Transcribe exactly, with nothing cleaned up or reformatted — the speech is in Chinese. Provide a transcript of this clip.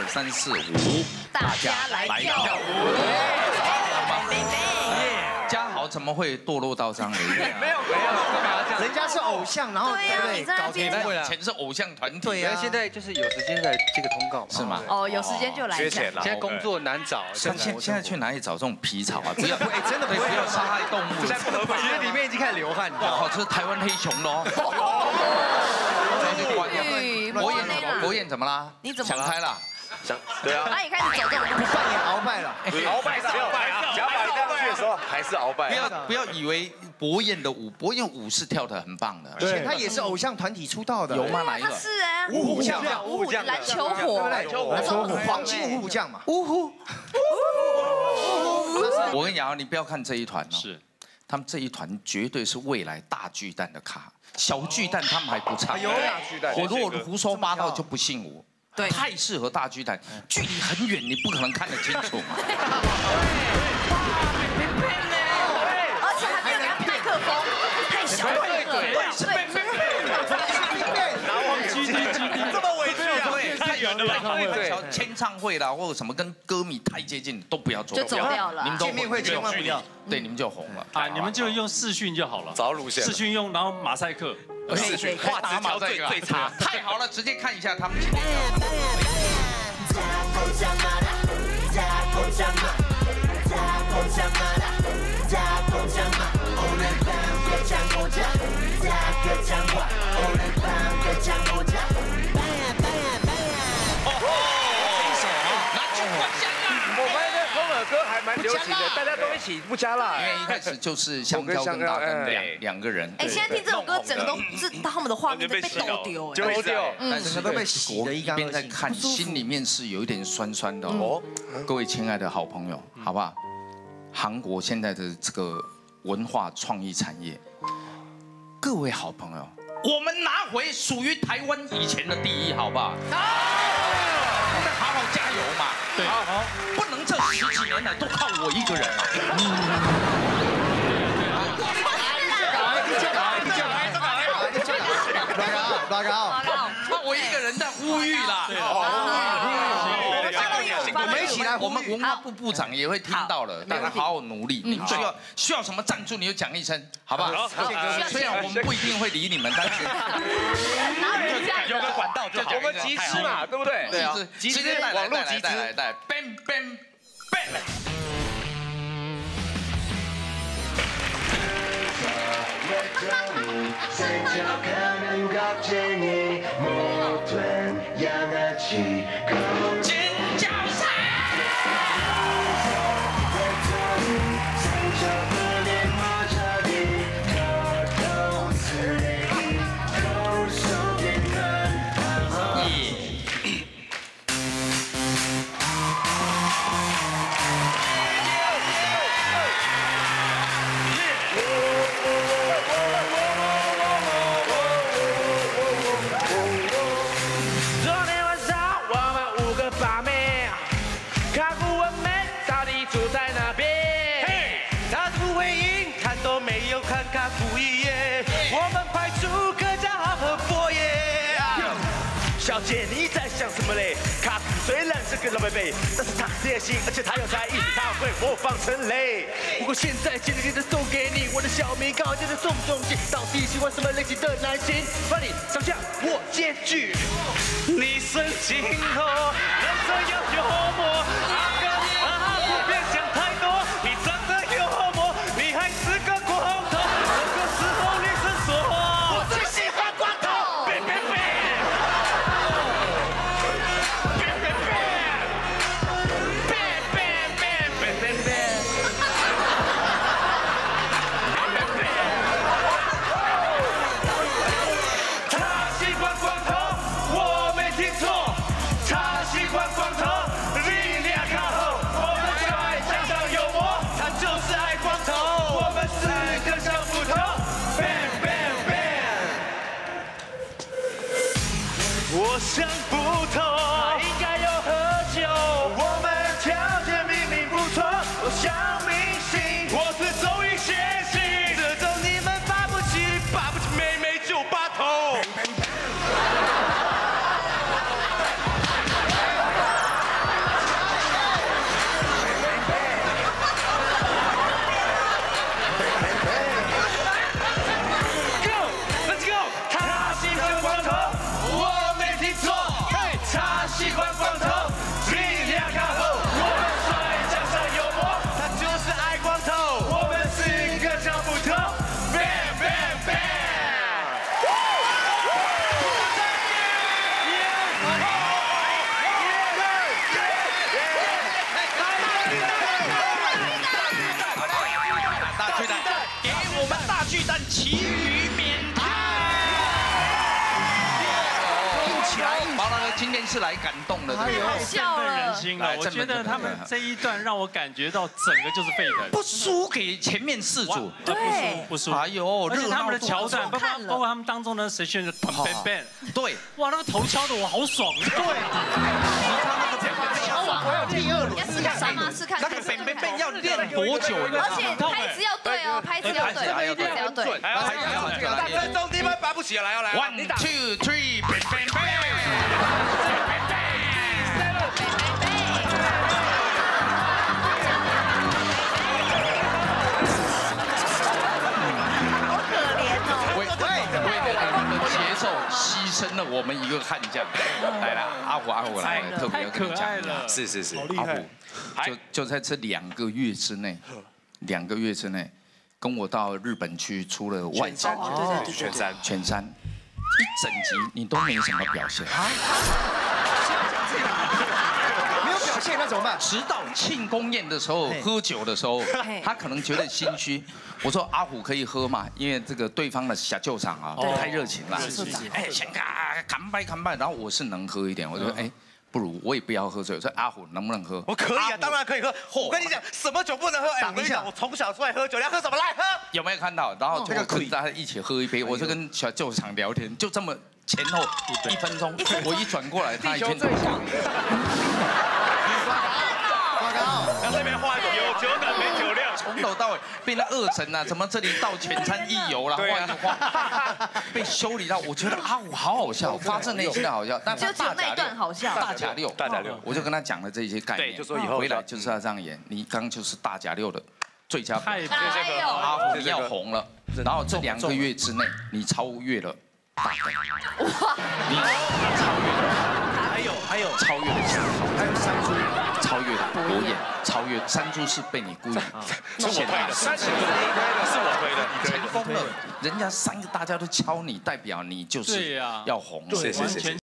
三四五，大家来跳舞。嘉豪怎么会堕落到这样的？没有没有，干嘛这样？ 人家是偶像，然后对不对？搞铁蛋以前是偶像团体， 对呀。 现在就是有时间来接个通告， 是吗？ 哦，有时间就来。 缺钱了。现在工作难找。 现现现在去哪里找这种皮草啊？不要， 哎，真的不要杀害动物。 现在不合法。其实里面已经开始流汗，你知道吗？ 哇，这是台湾黑熊喽。国宴怎么？国宴怎么啦？ 你怎么想开了？ 想对啊。 他也开始走这种路扮演鳌拜了， 鳌拜是鳌拜啊，甲板上去的时候还是鳌拜。 不要不要以为博彦的舞，博彦舞是跳得很棒的， 而且他也是偶像团体出道的。 有吗？哪一个？ 他是啊， 五虎将， 五虎将，篮球火， 篮球火，黄金五虎将嘛。五虎。 我跟你讲，你不要看这一团哦， 是， 他们这一团绝对是未来大巨蛋的咖，小巨蛋他们还不唱。 有大巨蛋， 我如果胡说八道就不信我。 对， 太适合大巨蛋，距离很远，你不可能看得清楚嘛。 而且还没有给他麦克风，太小了。对对，然后 ，G D G D， 这么委屈啊？ 对， 太远了吧？ 对，签唱会啦，或者什么跟歌迷太接近，都不要做， 就走掉了。 你们见面会千万不要， 对，你们就红了。 啊，你们就用视讯就好了， 找路线， 视讯用，然后马赛克。 视讯画质调最最差，太好了，直接看一下他们今天。 歌还蛮流行的，大家都一起不加辣。 因为一开始就是香蕉跟大根两两个人。 哎，现在听这首歌，整个都是他们的画面被逗丢， 丢掉， 但是都被洗得一干二净。 一边在看，心里面是有一点酸酸的哦。各位亲爱的好朋友，好不好？韩国现在的这个文化创意产业，各位好朋友，我们拿回属于台湾以前的第一，好不好？我们好好加油嘛！对，好，不能这十几年来都靠我一个人啊！ 报告， 那我一个人在呼吁啦。我们一起来，我们文化部部长也会听到了，大家好好努力。你需要需要什么赞助，你就讲一声，好不好？虽然我们不一定会理你们，但是有个管道就好。我们集资嘛，对不对？ 对啊，集资网络集资，来来 ，bang bang bang。 小姐，你在想什么嘞？卡斯虽然是个老贝贝，但是他很贴心，而且他有才艺，他会模仿陈雷。不过现在简直的送给你，我的小名刚好就是宋仲基。到底喜欢什么类型的男性？把你上下我兼具。你是今后，人生要幽默。阿哥阿哥别想太多，你长得幽默，你还是个光头。这个时候女生说，我最喜欢光头。别别别！ 光头，我没听错，他喜欢光头，力量。 是来感动的，对不好对？ 笑振奋人了。 心了。我觉得他们这一段让我感觉到整个就是沸腾， 不输给前面四组。 对， 不输。 哎呦， 而且他们的桥段，包括看了包括他们当中的谁选的 bang bang， 对， 哇，那个头敲的我好爽。对， 我有第二轮要试看吗？试看。 那个 bang bang bang 要练多久？ 而且拍子要对哦，拍子要对， 还要对， 拍子要对。 还要这个三分钟第一拍拔不起来哦，来 One two three bang bang bang。 好可怜哦。 为为了你们的节奏，牺牲了我们一个悍将。来了，阿虎阿虎来，特别要跟你讲一下。 是是是， 阿虎，就就在这两个月之内，两个月之内，跟我到日本去出了外景， 哦，对对对， 全山全山，一整集你都没什么表现。 没有表现那怎么办？ 直到庆功宴的时候，喝酒的时候，他可能觉得心虚。我说阿虎可以喝嘛，因为这个对方的小舅场啊太热情了，哎，先嘎干杯干杯，然后我是能喝一点，我就说哎。不如我也不要喝醉，我说阿虎能不能喝？ 我可以啊，当然可以喝。我跟你讲，什么酒不能喝？哎，我跟你讲，我从小出来喝酒，你要喝什么来喝？ 有没有看到？然后就跟大家一起喝一杯，我就跟小舅场聊天，就这么前后一分钟，我一转过来，他已经。 那这边画有酒胆没酒量， 从头到尾被那二层啊，怎么这里倒全餐一游啦，画一画，被修理到，我觉得阿虎好好笑，发自内心的好笑，但就只有那一段好笑。 大甲六， 大甲六， 我就跟他讲了这些概念， 对，就说以后回来就是要这样演，你刚就是大甲六的最佳表演， 哎呦， 阿虎你要红了，然后这两个月之内你超越了大甲，你超越了， 还有还有超越了， 还有山猪， 超越了国演，超越山猪是被你故意是我推的，三十个人推的，是我推的， 成功了，人家三个大家都敲你，代表你就是要红， 完全